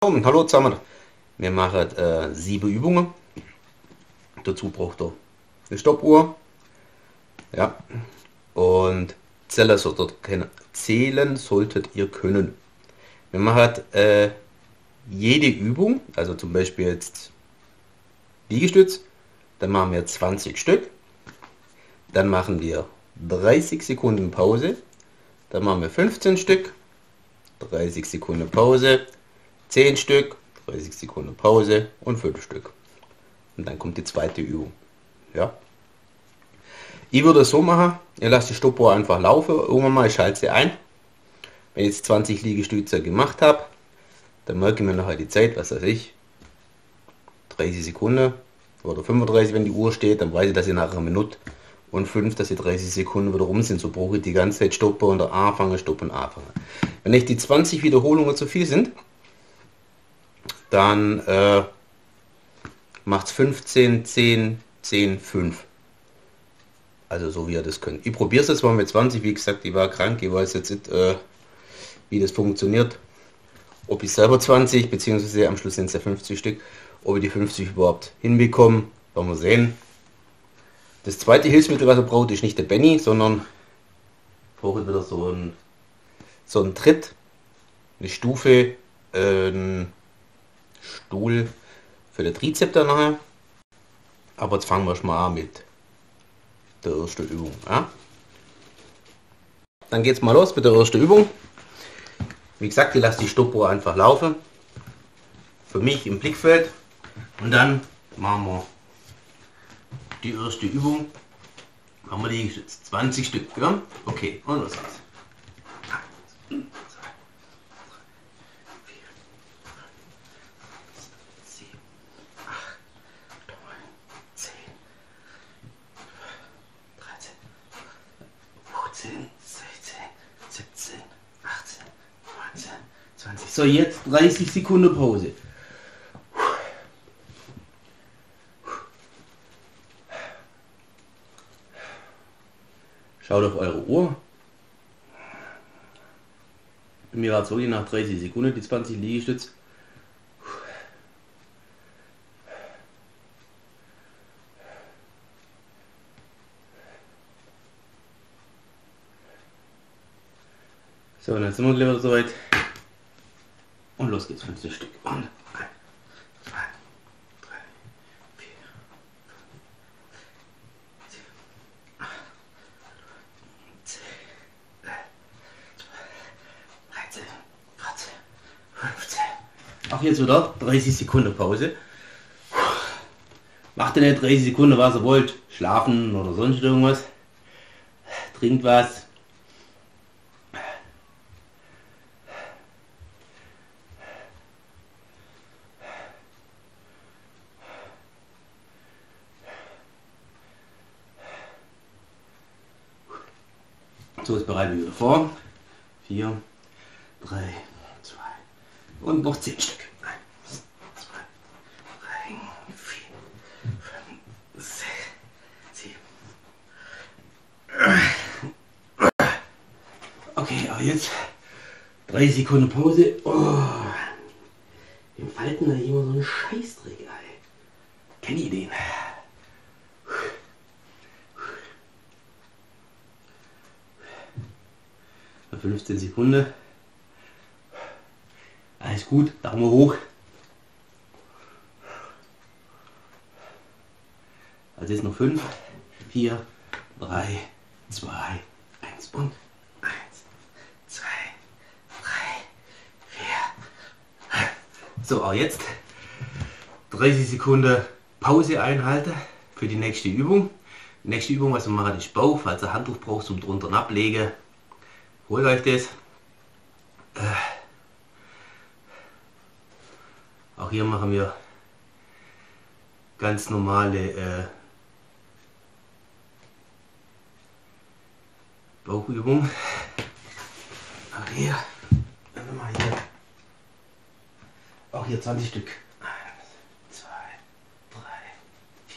Hallo zusammen. Wir machen 7 Übungen. Dazu braucht ihr eine Stoppuhr. Ja. Und zählen solltet ihr können. Wir machen jede Übung, also zum Beispiel jetzt Liegestütz, dann machen wir 20 Stück. Dann machen wir 30 Sekunden Pause. Dann machen wir 15 Stück. 30 Sekunden Pause. 10 Stück. 30 Sekunden Pause und 5 Stück. Und dann kommt die zweite Übung. Ja. Ich würde es so machen, ihr lasst die Stoppuhr einfach laufen. Irgendwann mal, ich schalte sie ein. Wenn ich jetzt 20 Liegestütze gemacht habe, dann merke ich mir nachher die Zeit, was weiß ich, 30 Sekunden oder 35, wenn die Uhr steht, dann weiß ich, dass ich nach einer Minute und 5, dass die 30 Sekunden wieder rum sind. So brauche ich die ganze Zeit stoppen und anfangen, stoppen, anfangen. Wenn nicht die 20 Wiederholungen zu viel sind, dann macht es 15, 10, 10, 5. Also so wie ihr das könnt. Ich probiere es jetzt mal mit 20. Wie gesagt, ich war krank. Ich weiß jetzt nicht, wie das funktioniert. Ob ich selber 20, beziehungsweise am Schluss sind es ja 50 Stück, ob ich die 50 überhaupt hinbekomme, werden wir sehen. Das zweite Hilfsmittel, was ihr braucht, ist nicht der Benny, sondern brauche wieder so einen Tritt, eine Stufe, einen Stuhl für den Trizep dann nachher. Aber jetzt fangen wir schon mal an mit der ersten Übung. Ja? Dann geht's mal los mit der ersten Übung. Wie gesagt, ich lasse die Stoppuhr einfach laufen. Für mich im Blickfeld. Und dann machen wir die erste Übung. Machen wir Liegestütz. 20 Stück. Ja? Okay, und los geht's. 1, 2, 3, 4, 5, 6, 7, 8, 9, 10, 13, 15, 16, 17, 18, 19, 20. So, jetzt 30 Sekunden Pause. Schaut auf eure Uhr. Bei mir war es wirklich nach 30 Sekunden die 20 Liegestütz. So, und jetzt sind wir gleich soweit. Und los geht's, 15 Stück. Und 1, 2, 3, 4, 5, 7, 8, 10, 11, 12, 13, 14, 15. Auch jetzt wieder 30 Sekunden Pause. Macht ihr nicht 30 Sekunden, was ihr wollt. Schlafen oder sonst irgendwas. Trinkt was. So, jetzt bereiten wir wieder vor. 4, 3, 2 und noch 10 Stück. 1, 2, 3, 4, 5, 6, 7. Okay, aber jetzt 30 Sekunden Pause. Oh, wir falten da immer so einen Scheißdreck, ey. Kennt ihr den? 15 Sekunden. Alles gut, Daumen hoch. Also ist noch 5, 4, 3, 2, 1 und 1, 2, 3, 4. So, auch jetzt 30 Sekunden Pause einhalten für die nächste Übung. Die nächste Übung, was wir machen, ist Bauch. Falls ihr Handtuch braucht zum drunter ablegen, holt euch das. Auch hier machen wir ganz normale Bauchübung. Auch hier 20 Stück. 1, 2, 3, 4.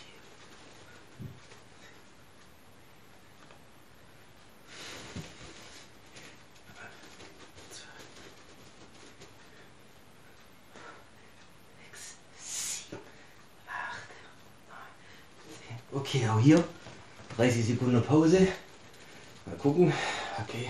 Okay, auch hier 30 Sekunden Pause. Mal gucken. Okay.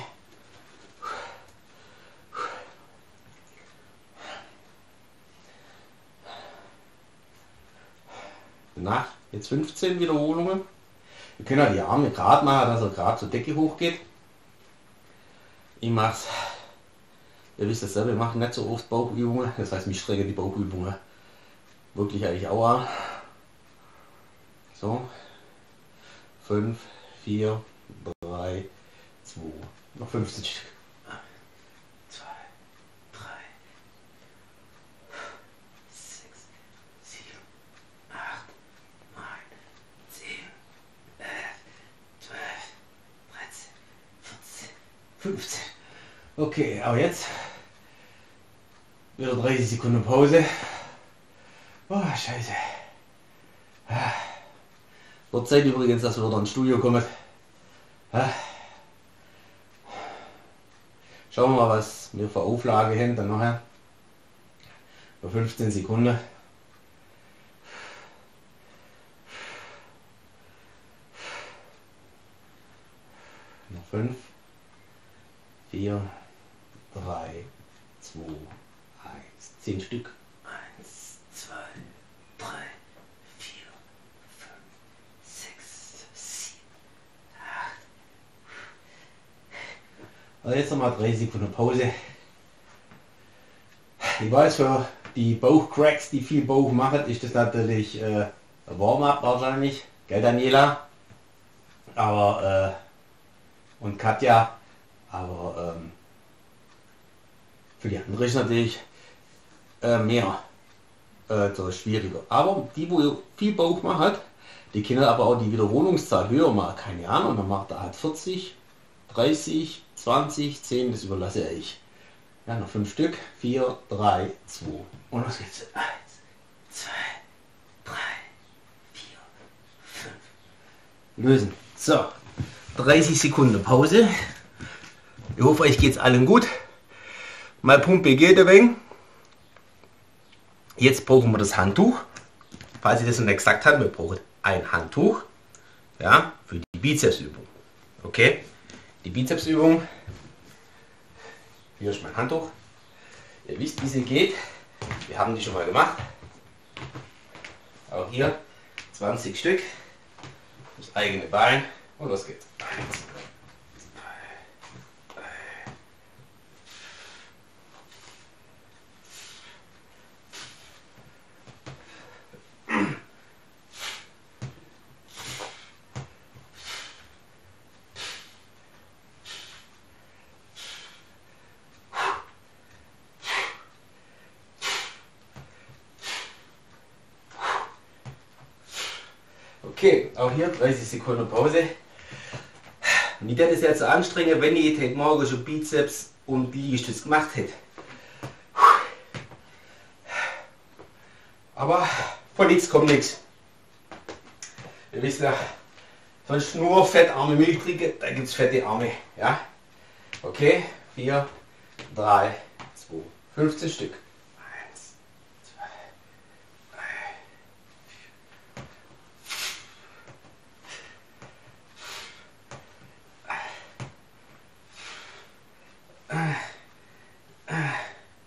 Danach jetzt 15 Wiederholungen. Wir können ja die Arme gerade machen, dass er gerade zur Decke hochgeht. Ich mache es, ihr wisst das selber, wir machen nicht so oft Bauchübungen. Das heißt, ich strecke die Bauchübungen wirklich eigentlich auch an. So. 5, 4, 3, 2, noch 15 Stück. 1, 2, 3, 6, 7, 8, 9, 10, 11, 12, 13, 14, 15. Okay, aber jetzt wieder 30 Sekunden Pause. Oh, scheiße. Wird Zeit übrigens, dass wir wieder ins Studio kommen. Schauen wir mal, was wir für Auflage haben dann nachher. Für 15 Sekunden. Noch 5, 4, 3, 2, 1. 10 Stück. 1, 2, 3, 4, 5, 6, 7, 8. Also jetzt nochmal 3 Sekunden Pause. Ich weiß, für die Bauchcracks, die viel Bauch machen, ist das natürlich Warm-up wahrscheinlich. Gell, Daniela? Aber, und Katja. Aber für die anderen ist natürlich mehr so schwieriger. Aber die, wo viel Bauch macht, die können aber auch die Wiederholungszahl höher machen. Keine Ahnung. Und dann macht er halt 40, 30, 20, 10, das überlasse ich. Ja, noch 5 Stück. 4, 3, 2. Und los geht's. 1, 2, 3, 4, 5. Lösen. So. 30 Sekunden Pause. Ich hoffe, euch geht's allen gut. Mal Pumpe geht ein wenig. Jetzt brauchen wir das Handtuch. Falls ich das noch nicht gesagt habe, wir brauchen ein Handtuch. Ja, für die Bizepsübung. Okay? Die Bizepsübung. Hier ist mein Handtuch. Ihr wisst, wie sie geht. Wir haben die schon mal gemacht. Auch hier 20 Stück. Das eigene Bein. Und los geht's. 1, 2, 3. Okay, auch hier 30 Sekunden Pause. Und ich werde es jetzt anstrengen, wenn ich heute Morgen schon Bizeps und Liegestütz gemacht hätte. Aber von nichts kommt nichts. Ihr wisst ja, sonst nur fettarme Milch trinken, da gibt es fette Arme. Ja? Okay, 4, 3, 2, 15 Stück. 1, 2, 3, 4.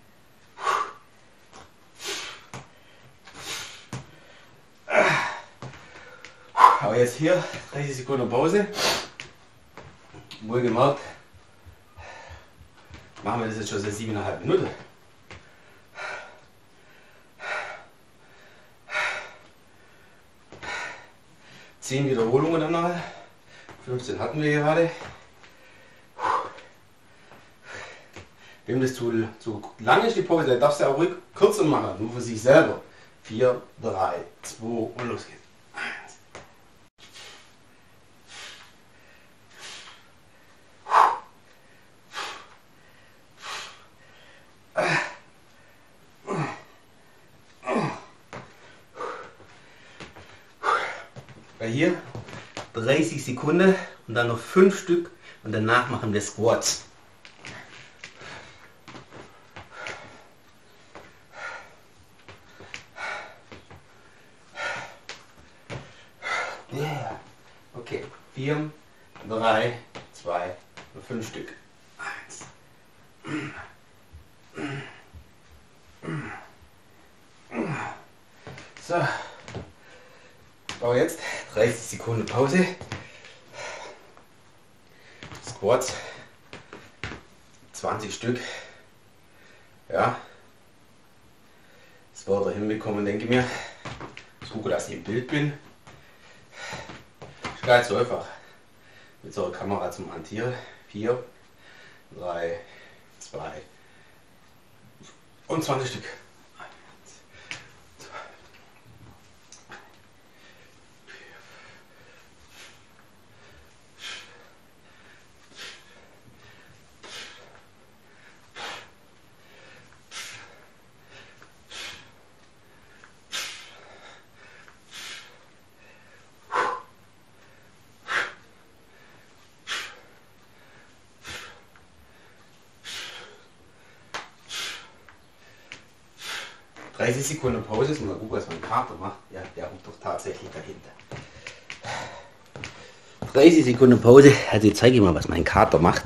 Aber jetzt hier 30 Sekunden Pause. Wohlgemerkt, machen wir das jetzt schon seit 7,5 Minuten. Zehn Wiederholungen dann noch. 15 hatten wir gerade. Wem das zu lang ist, die Pause, der darf es ja auch ruhig kürzer machen, nur für sich selber. 4, 3, 2 und los geht's. 1. Weil hier 30 Sekunden und dann noch 5 Stück und danach machen wir Squats. Yeah. 4, 3, 2 und 5 Stück. 1. So. Aber jetzt 30 Sekunden Pause. Squats. 20 Stück. Ja. Das wird er hinbekommen, denke ich mir. Ich gucke, dass ich im Bild bin. Ist gar nicht so einfach. Mit so einer Kamera zum Hantieren. 4, 3, 2 und 20 Stück. 30 Sekunden Pause ist mal gut, was mein Kater macht. Ja, der ruft doch tatsächlich dahinter. 30 Sekunden Pause, also ich zeige mal, was mein Kater macht.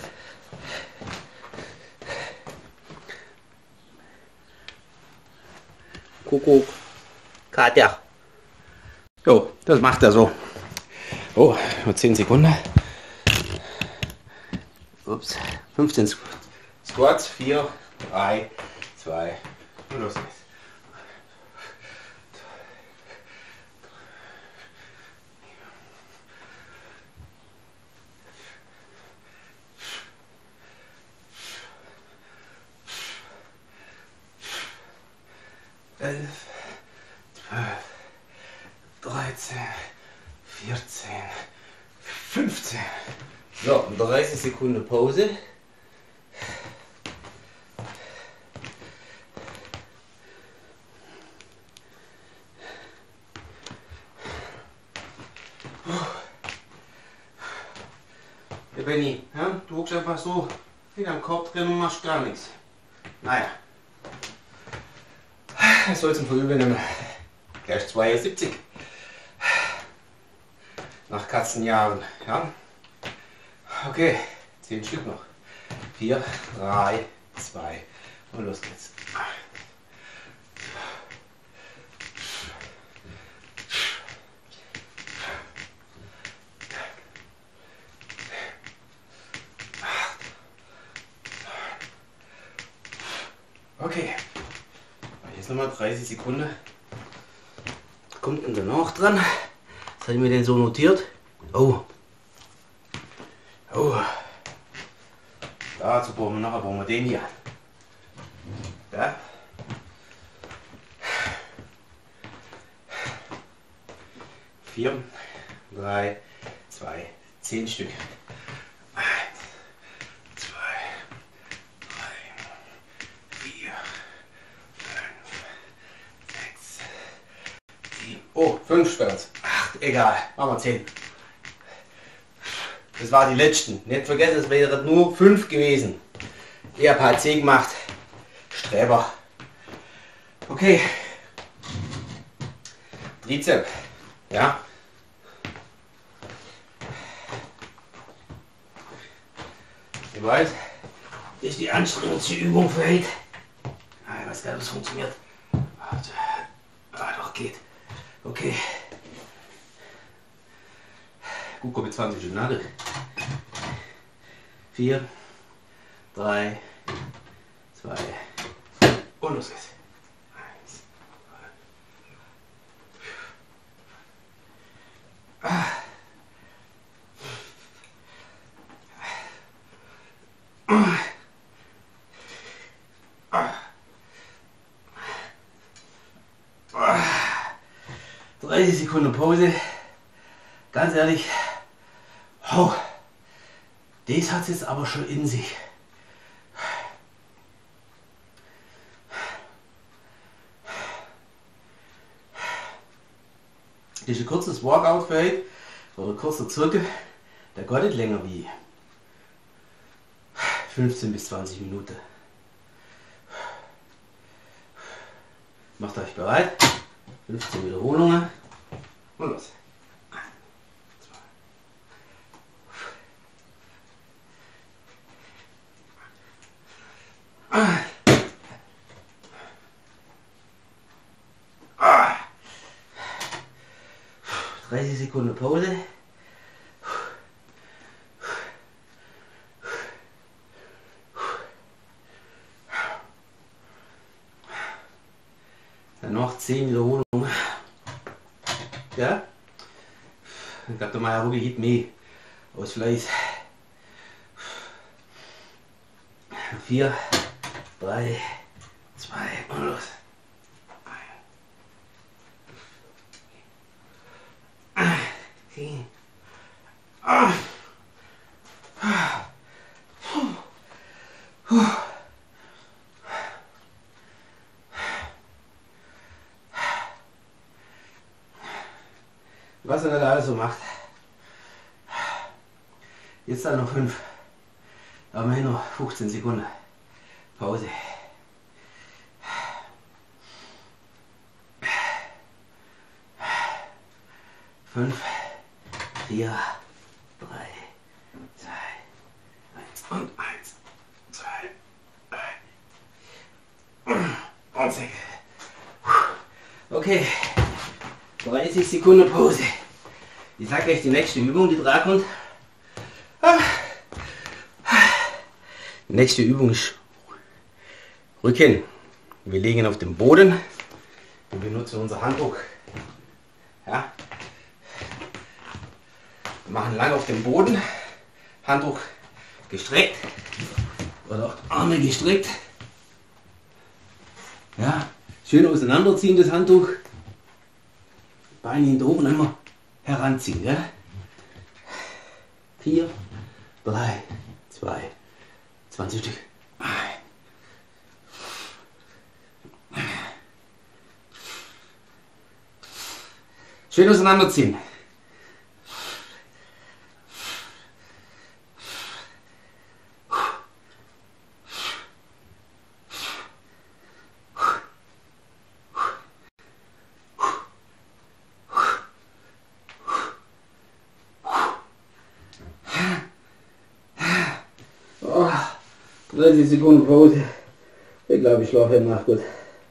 Kuckuck, Kater. Jo, das macht er so. Oh, nur 10 Sekunden. Ups, 15 Squats, 4, 3, 2 und los geht's. 11, 12, 13, 14, 15. So, 30 Sekunden Pause. Ja, Benni, ja, du hockst einfach so hinterm Korb drin und machst gar nichts. Naja. Das soll zum Verüben nehmen. Gleich 72. Nach Katzenjahren. Ja? Okay, 10 Stück noch. 4, 3, 2 und los geht's. Okay. Jetzt nochmal 30 Sekunden. Kommt denn danach dran? Was habe ich mir denn so notiert? Oh. Oh. Dazu brauchen wir den hier. Ja. Vier, 3, 2, 10 Stück. 1, 2, 3, 4, 5, 6, 7. Oh, 5 Sperrs. 8, egal. Machen wir 10. Das waren die letzten. Nicht vergessen, es wären nur 5 gewesen. Ich habe halt 10 gemacht. Streber. Okay. Trizep. Ja. Ich weiß, das ist die anstrengendste Übung für heute. Ich weiß gar nicht, ob es funktioniert. Doch, geht. Okay. Gut, komm mit 20 Stück Nadel. 4, 3, 2 und los geht's. 1, 30 Sekunden Pause. Ganz ehrlich, oh, das hat es jetzt aber schon in sich. Das ist ein kurzes Workout für heute, oder ein kurzer Zirkel, der geht nicht länger wie 15 bis 20 Minuten. Macht euch bereit, 15 Wiederholungen und los. 1, 2, 30 Sekunden Pause. Dann noch 10 Wiederholungen. Ja? Ich glaube, der Meier Ruge geht mehr aus Fleiß. 4, 3, 2 und los. Was er da alles so macht. Jetzt dann noch 5. Aber immerhin noch 15 Sekunden. Pause. 5, 4, 3, 2, 1 und 1, 2, 3 und 6. Okay, 30 Sekunden Pause. Ich sage euch die nächste Übung, die dran kommt. Die nächste Übung ist Rücken. Wir legen auf den Boden. Wir benutzen unser Handtuch. Ja. Wir machen lang auf dem Boden. Handtuch gestreckt. Oder auch Arme gestreckt. Ja. Schön auseinanderziehen das Handtuch. Beine hinter oben immer heranziehen. Ja. 4, 3, 2, 20 Stück. Schön auseinanderziehen. Oh, 30 Sekunden Pause. Ich glaube, ich schlafe nach gut.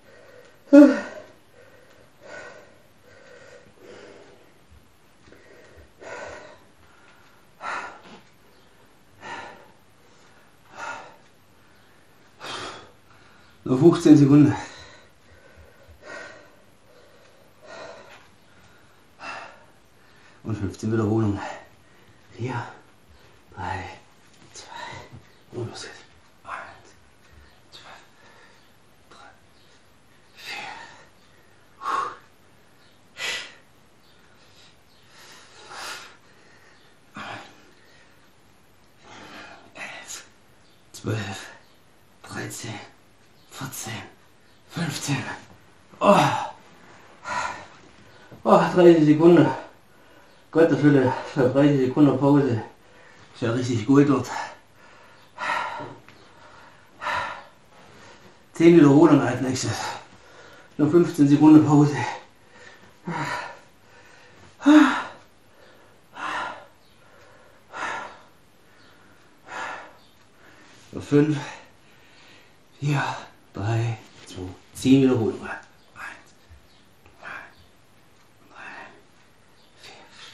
Noch 15 Sekunden. Und 15 Wiederholungen. 4, 3, 2 und los geht's. 1, 2, 3, 4. 11, 12, 13, 14, 15. Oh. 30 Sekunden. Gott, der Fülle, 30 Sekunden Pause. Ist ja richtig gut dort. 10 Wiederholungen als nächstes. Noch 15 Sekunden Pause. 5, 4, 3, 2, 10 Wiederholungen. 1, 2, 3, 4,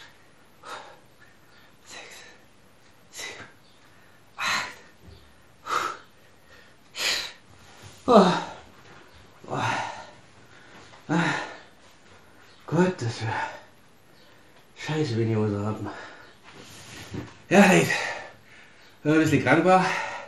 6, 7, 8. Gott, das wäre scheiße, wenn ich was haben. Ja, Leute, wenn man ein bisschen krank war,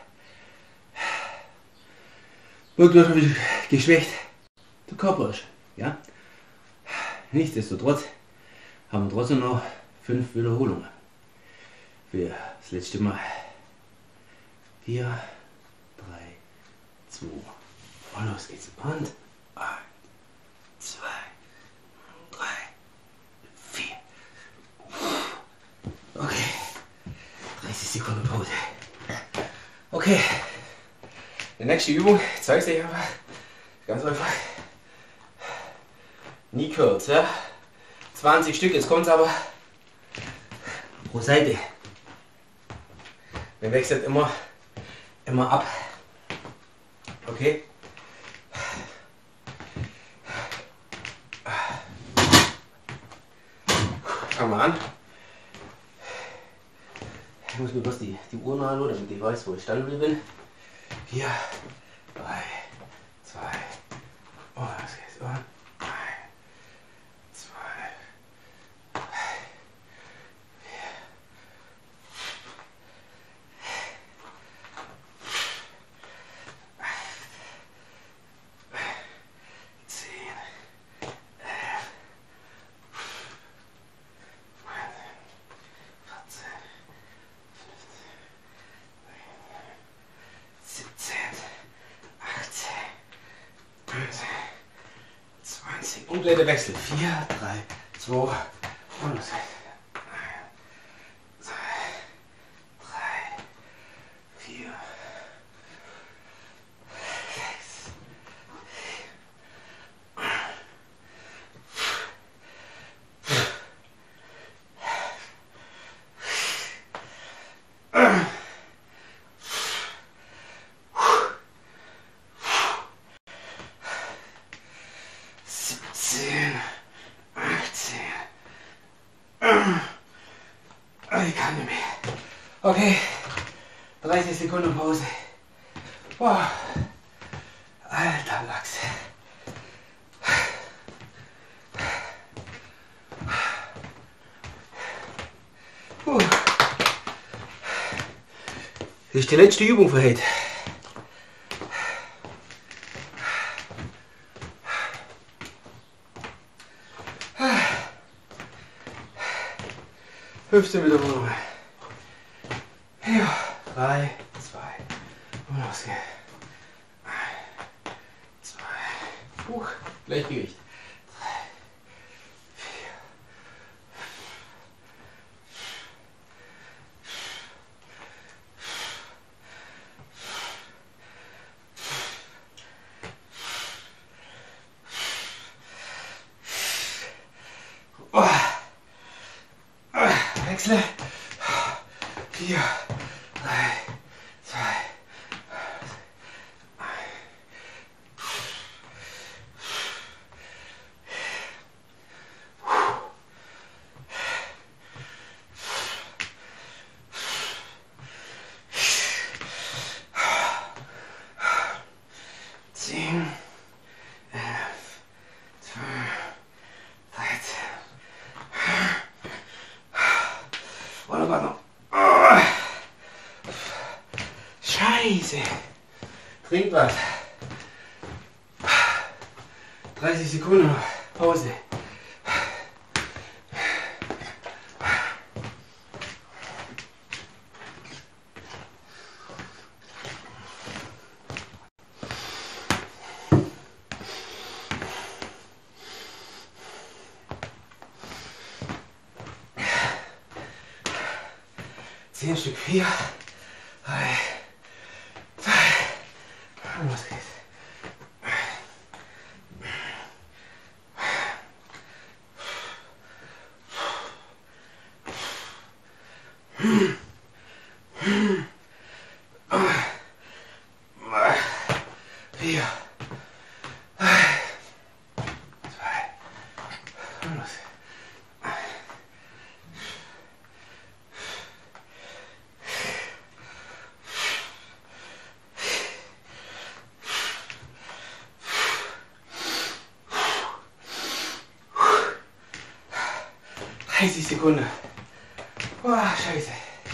wirklich ein bisschen geschwächt, der Körper ist. Ja? Nichtsdestotrotz haben wir trotzdem noch 5 Wiederholungen für das letzte Mal. 4, 3, 2 und los geht's. Und 1, 2, 3, 4. Okay, 30 Sekunden Pause. Okay, die nächste Übung, ich zeige es euch einfach, ganz einfach. Nie kurz, ja. 20 Stück, jetzt kommt es aber pro Seite. Wir wechseln immer ab. Okay. Fangen wir an. Ich muss mir bloß die Uhr nachschauen, damit ich weiß, wo ich standen bin. 4, 3, 2, und los geht's. Und 3, 2, 3, 4, 10, 11, 14, 17, 18, 19, 20. Und gleich der Wechsel. 4, 3, 2 und los geht's. 1, 2, 3, 4, 6, 17, 18. Ich kann nicht mehr. Okay, 30 Sekunden Pause. Boah. Alter Lachs. Das ist die letzte Übung für heute. Hüfte wieder runter. Ja, 3, 2 und los geht's. 1, 2, Gleichgewicht. 3, 4, 5. Wechsle. 4, 3, 2, 10, 11, 12, 13. Wunderbar noch. Oh. Scheiße. Trink was. 30 Sekunden noch. Pause. Zehn Stück. 4, 3, 2. Und los geht's. Vier, 3, 2. Und los geht's. Sekunden. Boah, scheiße.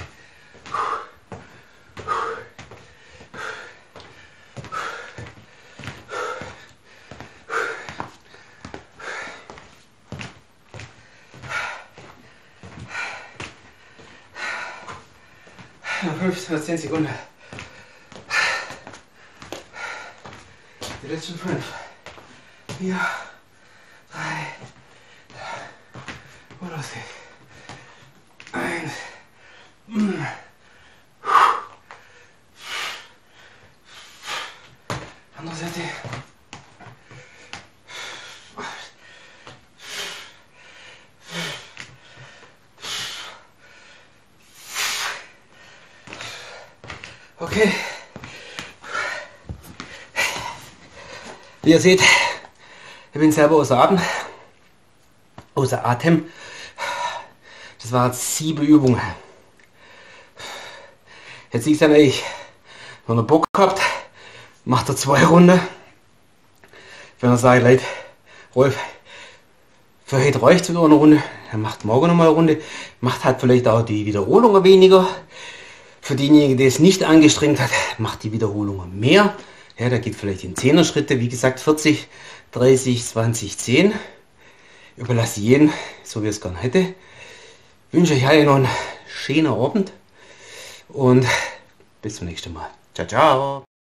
Noch 15 oder 10 Sekunden. Die letzten 5. 4, 3. Und los geht's. 1. Andere Seite. Okay. Wie ihr seht, ich bin selber außer Atem. Das waren jetzt 7 Übungen. Jetzt liegt dann eigentlich, wenn ihr Bock habt, macht ihr 2 Runden. Wenn ihr sagt, Leute, Rolf, für heute reicht es wieder eine Runde, dann macht morgen nochmal eine Runde. Macht halt vielleicht auch die Wiederholungen weniger. Für diejenigen, die es nicht angestrengt hat, macht die Wiederholungen mehr. Ja, da geht vielleicht in 10er Schritte, wie gesagt 40, 30, 20, 10. Überlasse jeden, so wie es gerne hätte. Wünsche euch alle noch einen schönen Abend und bis zum nächsten Mal. Ciao, ciao.